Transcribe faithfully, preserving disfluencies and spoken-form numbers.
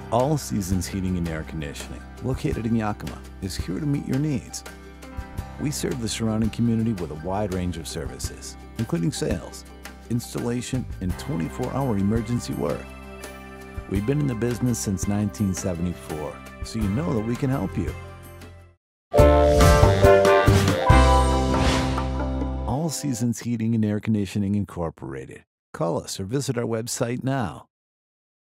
All Seasons Heating and Air Conditioning, located in Yakima, is here to meet your needs. We serve the surrounding community with a wide range of services, including sales, installation, and twenty-four hour emergency work. We've been in the business since nineteen seventy-four, so you know that we can help you. All Seasons Heating and Air Conditioning Incorporated. Call us or visit our website now.